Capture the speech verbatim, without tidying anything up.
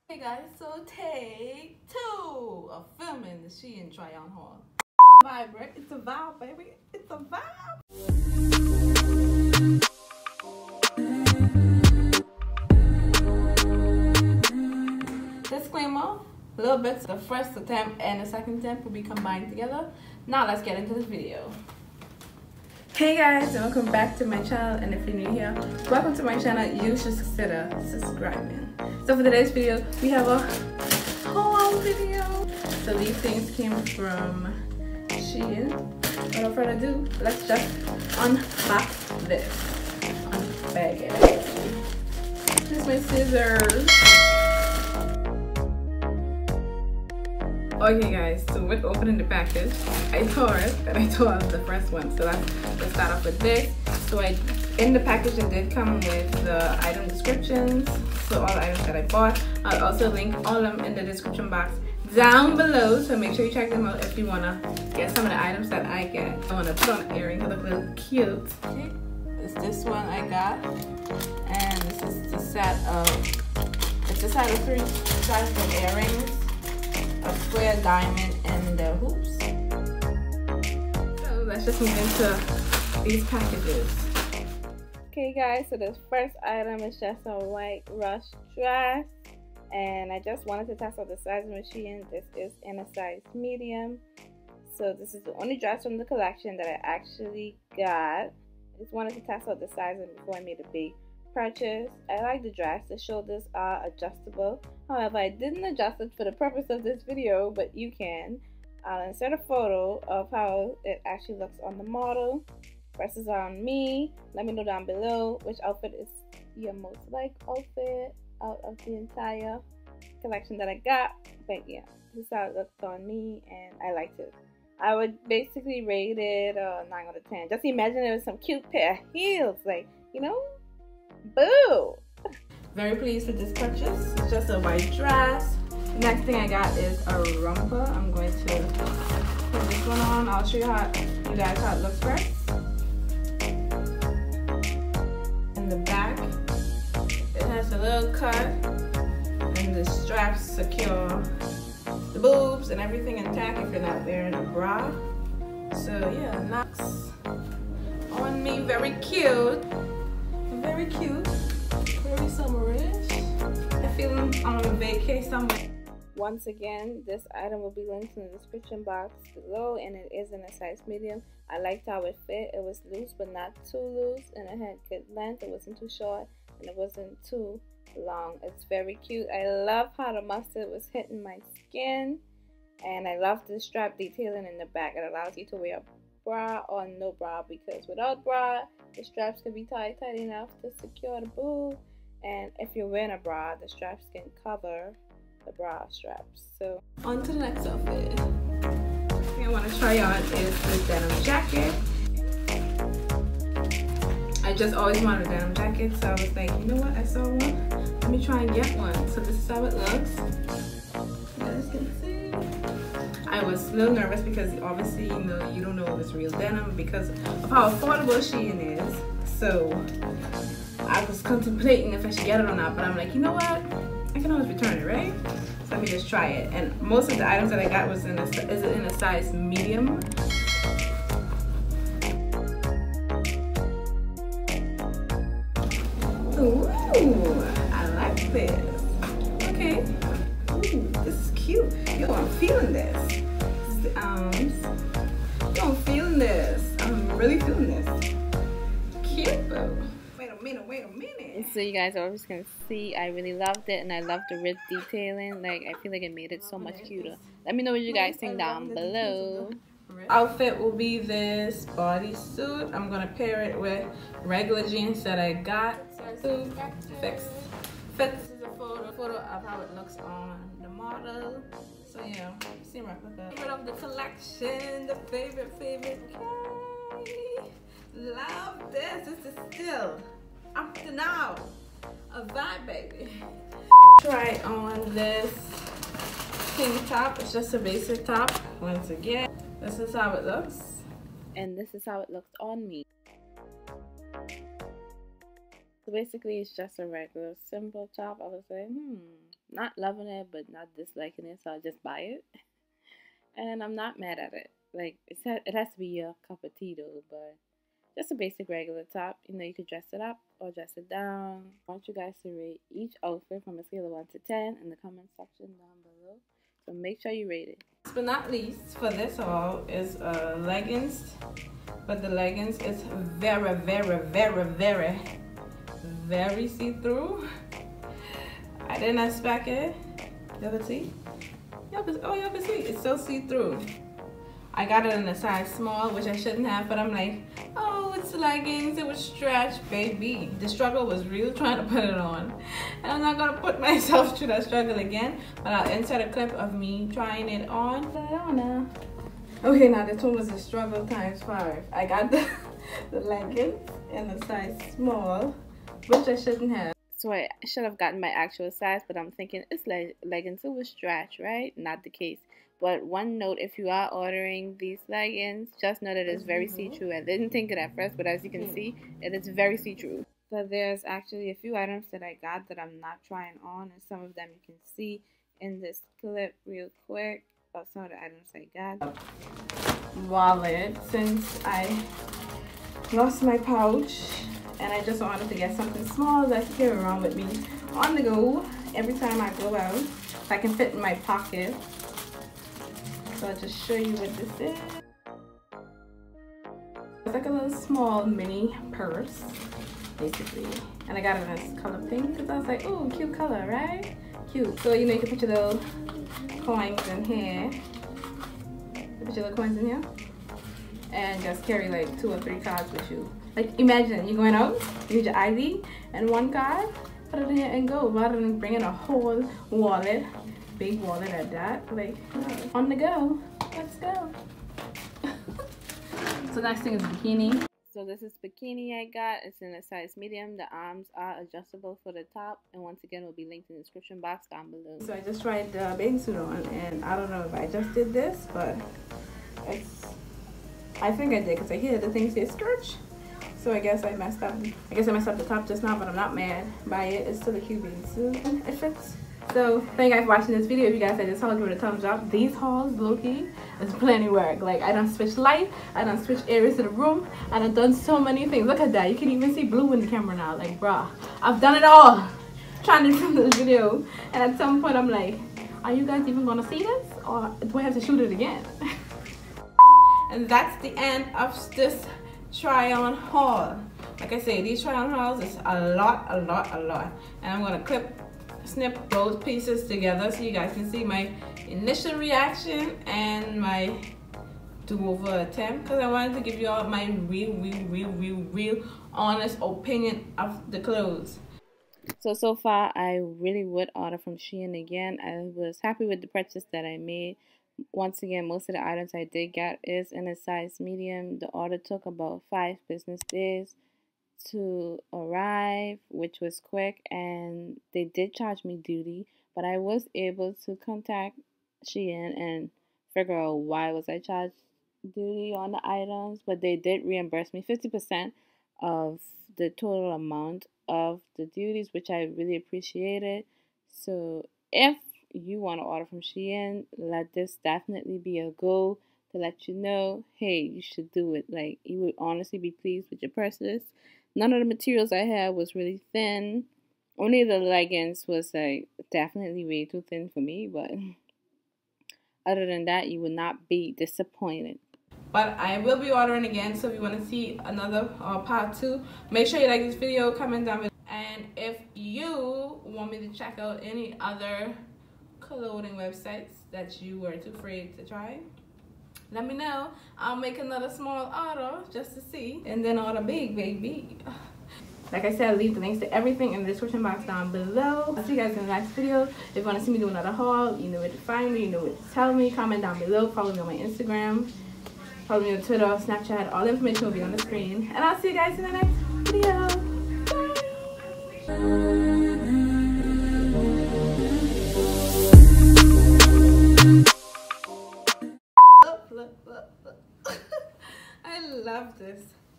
Hey guys, so take two of filming the Shein try on haul. Vibrant, it's a vibe, baby. It's a vibe. Disclaimer, a little bit. The first attempt and the second attempt will be combined together. Now let's get into this video. Hey guys, and welcome back to my channel, and if you're new here, welcome to my channel. You should consider subscribing. So for today's video, we have a haul video. So these things came from Shein. Without further ado, let's just unbox this. Unbag it. Here's my scissors. Okay guys, so with opening the package, I tore it and I tore out the first one. So let's, let's start off with this. So I, in the package it did come with the item descriptions. So all the items that I bought. I'll also link all of them in the description box down below. So make sure you check them out if you wanna get some of the items that I get. I wanna put on earrings to look a little cute. Okay, it's this one I got. And this is the set of, it's a set of three sets of earrings. A square, diamond, and the hoops. So let's just move into these packages. Okay guys, so this first item is just a white rush dress, and I just wanted to test out the size machine. This is in a size medium. So this is the only dress from the collection that I actually got. I just wanted to test out the sizing before I made a big purchase. I like the dress. The shoulders are adjustable. However, I didn't adjust it for the purpose of this video, but you can. I'll insert a photo of how it actually looks on the model versus on me. Let me know down below which outfit is your most like outfit out of the entire collection that I got. But yeah, this is how it looks on me, and I liked it. I would basically rate it a nine out of ten. Just imagine it was some cute pair of heels, like, you know. Boo! Very pleased with this purchase. It's just a white dress. The next thing I got is a romper. I'm going to put this one on. I'll show you how you guys how it looks first. In the back, it has a little cut, and the straps secure the boobs and everything intact if you're not wearing a bra. So yeah, knocks on me. Very cute. Very cute, very summerish. I feel I'm on a vacay somewhere. Once again, this item will be linked in the description box below, and it is in a size medium. I liked how it fit. It was loose but not too loose, and it had good length. It wasn't too short and it wasn't too long. It's very cute. I love how the mustard was hitting my skin, and I love the strap detailing in the back. It allows you to wear a bra or no bra, because without bra the straps can be tied tight enough to secure the boob, and if you're wearing a bra the straps can cover the bra straps. So on to the next outfit. The thing I want to try on is this denim jacket. I just always wanted a denim jacket, so I was like, you know what, I saw one, let me try and get one. So this is how it looks. You guys can see. I was a little nervous because obviously, you know, you don't know if it's real denim because of how affordable Shein is. So I was contemplating if I should get it or not, but I'm like, you know what? I can always return it, right? So let me just try it. And most of the items that I got was in a, is in a size medium. Ooh, I like this. Okay. Ooh, this is cute. Yo, I'm feeling this. This is the arms. Yo, I'm feeling this. I'm really feeling this. Cute though. Wait a minute, wait a minute. So you guys are always gonna see, I really loved it, and I love the rib detailing. Like, I feel like it made it so much cuter. Let me know what you guys think down below. Outfit will be this bodysuit. I'm gonna pair it with regular jeans that I got. So fix fits. This is a photo, photo of how it looks on the model. So yeah, same replica. Favorite of the collection, the favorite, favorite. Okay. Love this. This is still up to now a vibe, baby. Try on this pink top. It's just a basic top. Once again, this is how it looks, and this is how it looks on me. So basically it's just a regular simple top. I was like, hmm, not loving it, but not disliking it, so I'll just buy it. And I'm not mad at it. Like, it's, it has to be a cup of tea though, but just a basic regular top. You know, you could dress it up or dress it down. I want you guys to rate each outfit from a scale of one to ten in the comment section down below. So make sure you rate it. Last but not least, for this haul is uh, leggings. But the leggings is very, very, very, very, very see-through. I didn't expect it. You can see? You can, oh, you can see. It's so see-through. I got it in a size small, which I shouldn't have, but I'm like, oh, it's leggings, it was stretch, baby. The struggle was real trying to put it on. And I'm not gonna put myself through that struggle again, but I'll insert a clip of me trying it on. Put it on now. Okay, now this one was a struggle times five. I got the, the leggings in a size small, which I shouldn't have. So I should have gotten my actual size, but I'm thinking it's like leggings, it was stretch, right? Not the case. But one note, if you are ordering these leggings, just know that it's very see-through. I didn't think it at first, but as you can see, it is very see-through. So there's actually a few items that I got that I'm not trying on, and some of them you can see in this clip real quick of some of the items I got. Wallet, since I lost my pouch, and I just wanted to get something small that I can carry around with me on the go every time I go out, so I can fit in my pocket. So I'll just show you what this is. It's like a little small mini purse, basically. And I got it in this color pink because I was like, oh, cute color, right? Cute. So, you know, you can put your little coins in here. You put your little coins in here. And just carry like two or three cards with you. Like, imagine you're going out, you need your I D and one card, put it in here and go, rather than bringing a whole wallet. Big wallet at that, like, on the go. Let's go. So next thing is bikini. So this is bikini I got. It's in a size medium. The arms are adjustable for the top, and once again will be linked in the description box down below. So I just tried the bathing suit on, and I don't know if I just did this, but it's, I think I did because I hear the thing say skirt. So I guess I messed up. I guess I messed up the top just now, but I'm not mad by it. It's still a cute bathing suit. It fits. So thank you guys for watching this video. If you guys like this haul, give it a thumbs up. These hauls, low-key, is plenty work. Like, I done switched light, I done switched areas of the room, I done done so many things. Look at that. You can even see blue in the camera now. Like, bruh, I've done it all trying to film this video. And at some point I'm like, are you guys even gonna see this? Or do I have to shoot it again? And that's the end of this try-on haul. Like I say, these try-on hauls is a lot, a lot, a lot. And I'm gonna clip snip those pieces together so you guys can see my initial reaction and my do-over attempt, because I wanted to give you all my real, real, real, real, real honest opinion of the clothes. So, so far, I really would order from Shein again. I was happy with the purchase that I made. Once again, most of the items I did get is in a size medium. The order took about five business days to arrive, which was quick, and they did charge me duty, but I was able to contact Shein and figure out why was I charged duty on the items, but they did reimburse me fifty percent of the total amount of the duties, which I really appreciated. So if you want to order from Shein, let this definitely be a go to let you know, hey, you should do it. Like, you would honestly be pleased with your purchase. None of the materials I had was really thin. Only the leggings was like definitely way too thin for me, but other than that, you would not be disappointed. But I will be ordering again, so if you want to see another uh, part two, make sure you like this video, comment down below. And if you want me to check out any other clothing websites that you were too afraid to try, let me know. I'll make another small order just to see, and then order big, baby. Like I said, I'll leave the links to everything in the description box down below. I'll see you guys in the next video. If you want to see me do another haul, you know where to find me, you know where to tell me. Comment down below. Follow me on my Instagram. Follow me on Twitter, Snapchat. All the information will be on the screen. And I'll see you guys in the next